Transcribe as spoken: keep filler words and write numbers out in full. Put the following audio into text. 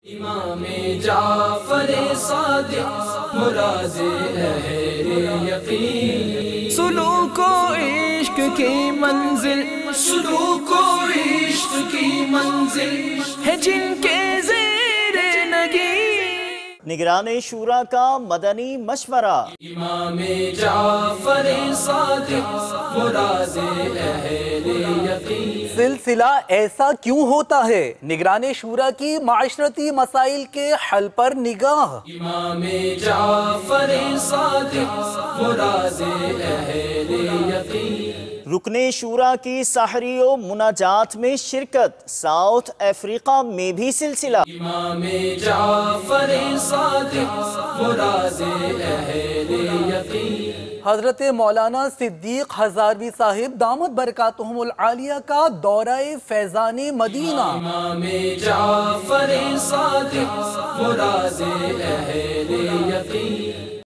امام جعفر صادق مراد اہل یقین، سلوک و عشق کی منزل، سلوک و عشق کی منزل ہے جن کے زیر نگی۔ نگران شورا کا مدنی مشورہ، امام جعفر صادق مراد اہل یقین۔ سلسلہ ایسا کیوں ہوتا ہے؟ نگران شورا کی معاشرتی مسائل کے حل پر نگاہ۔ امام جعفر صادق مراد اہل یقین۔ رکن شورا کی سحری و مناجات میں شرکت، ساؤتھ افریقہ میں بھی سلسلہ۔ امام جعفر صادق مراد اہل یقین۔ حضرت مولانا صدیق ہزاروی صاحب دامت برکاتہم العالیہ کا دورہ فیضان مدینہ۔ امام جعفر صادق مراد اہل یقین۔